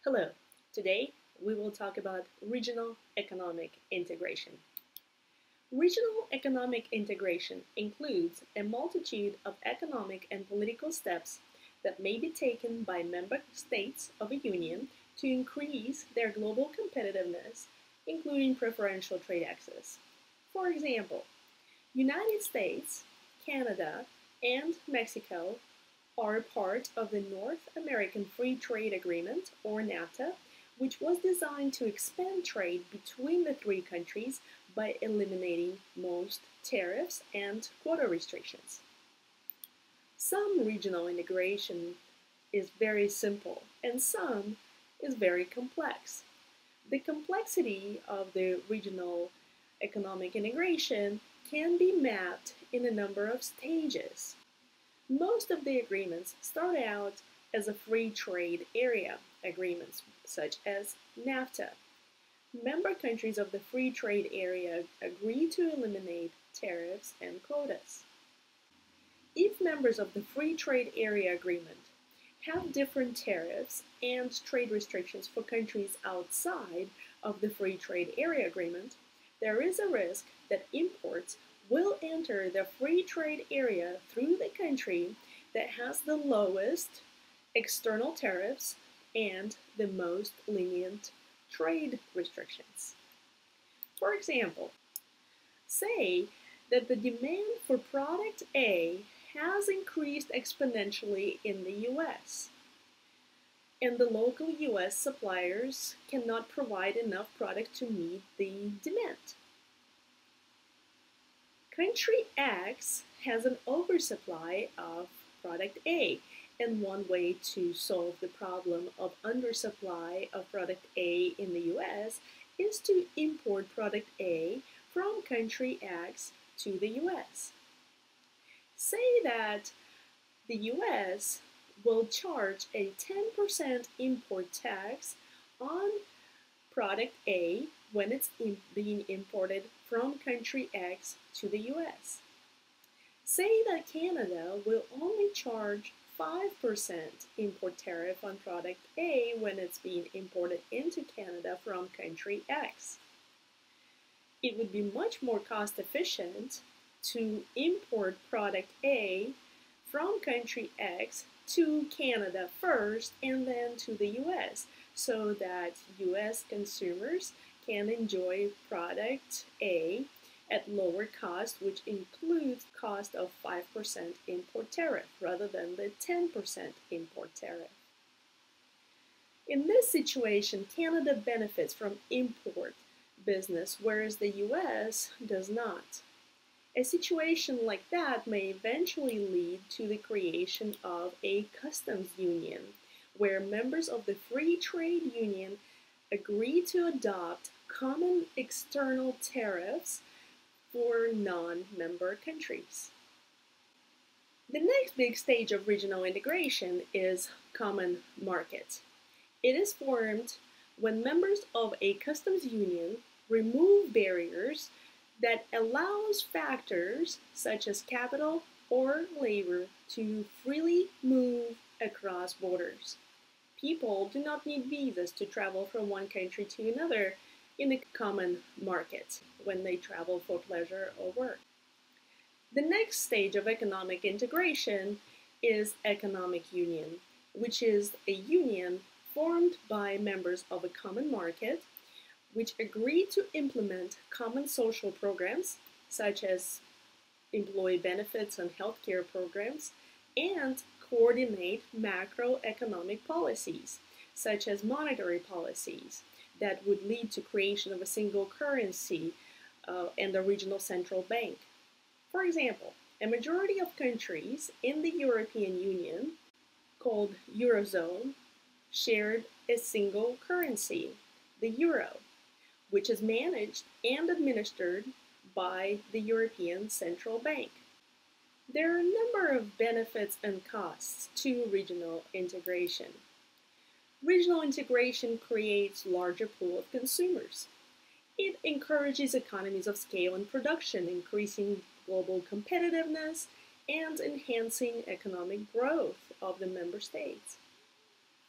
Hello, today we will talk about regional economic integration. Regional economic integration includes a multitude of economic and political steps that may be taken by member states of a union to increase their global competitiveness, including preferential trade access. For example, United States, Canada, and Mexico are part of the North American Free Trade Agreement, or NAFTA, which was designed to expand trade between the three countries by eliminating most tariffs and quota restrictions. Some regional integration is very simple, and some is very complex. The complexity of the regional economic integration can be mapped in a number of stages. Most of the agreements start out as a free trade area agreements, such as NAFTA. Member countries of the free trade area agree to eliminate tariffs and quotas. If members of the free trade area agreement have different tariffs and trade restrictions for countries outside of the free trade area agreement, there is a risk that imports will enter the free trade area through the country that has the lowest external tariffs and the most lenient trade restrictions. For example, say that the demand for product A has increased exponentially in the US, and the local US suppliers cannot provide enough product to meet the demand. Country X has an oversupply of product A, and one way to solve the problem of undersupply of product A in the US is to import product A from country X to the US. Say that the US will charge a 10% import tax on product A when it's being imported from country X to the US. Say that Canada will only charge 5% import tariff on product A when it's being imported into Canada from country X. It would be much more cost efficient to import product A from country X to Canada first and then to the US, so that US consumers can enjoy product A at lower cost, which includes cost of 5% import tariff rather than the 10% import tariff. In this situation, Canada benefits from import business, whereas the US does not. A situation like that may eventually lead to the creation of a customs union, where members of the Free Trade Union agree to adopt common external tariffs for non-member countries. The next big stage of regional integration is common market. It is formed when members of a customs union remove barriers that allows factors such as capital or labor to freely move across borders. People do not need visas to travel from one country to another in a common market when they travel for pleasure or work. The next stage of economic integration is economic union, which is a union formed by members of a common market which agree to implement common social programs such as employee benefits and healthcare programs, and coordinate macroeconomic policies such as monetary policies that would lead to creation of a single currency and a regional central bank. For example, a majority of countries in the European Union, called Eurozone, shared a single currency, the euro, which is managed and administered by the European Central Bank. There are a number of benefits and costs to regional integration. Regional integration creates a larger pool of consumers. It encourages economies of scale and production, increasing global competitiveness and enhancing economic growth of the member states.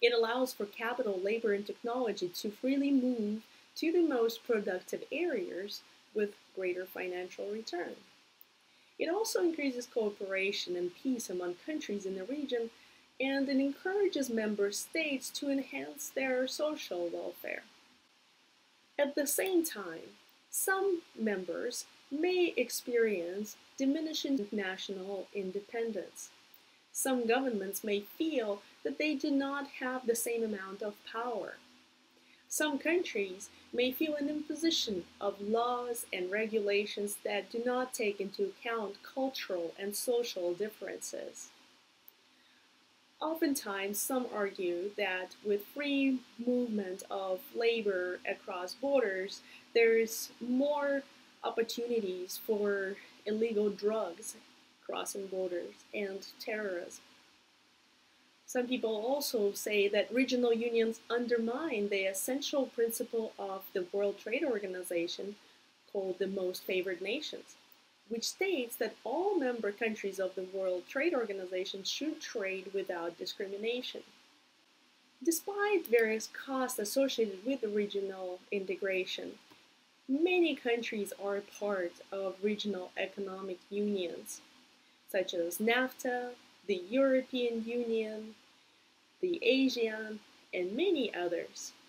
It allows for capital, labor, and technology to freely move to the most productive areas with greater financial return. It also increases cooperation and peace among countries in the region, and it encourages member states to enhance their social welfare. At the same time, some members may experience diminishing national independence. Some governments may feel that they do not have the same amount of power. Some countries may feel an imposition of laws and regulations that do not take into account cultural and social differences. Oftentimes, some argue that with free movement of labor across borders, there's more opportunities for illegal drugs crossing borders and terrorism. Some people also say that regional unions undermine the essential principle of the World Trade Organization, called the Most Favored Nations, which states that all member countries of the World Trade Organization should trade without discrimination. Despite various costs associated with the regional integration, many countries are part of regional economic unions, such as NAFTA, the European Union, the ASEAN, and many others.